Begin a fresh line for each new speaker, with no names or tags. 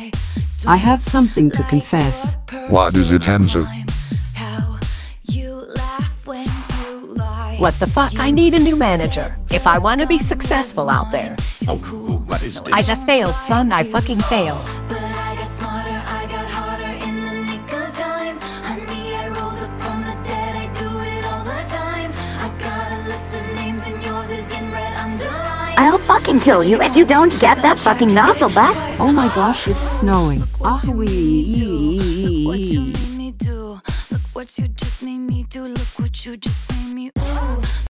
I have something to confess.
What is it, Hanzo?
What the fuck? I need a new manager if I want to be successful out there.
Oh, what is this?
I just failed, son. I fucking failed.
But I got smarter, I got harder in the nick of time. Honey, I rose up from the dead, I do it all the time. I got a list of names and yours is in red underlined.
I'll fucking kill you if you don't get that fucking nozzle back.
Oh my gosh, it's snowing. Ah wee.
What you made me do. Look what you just made me do. Look what you just made me. Ooh.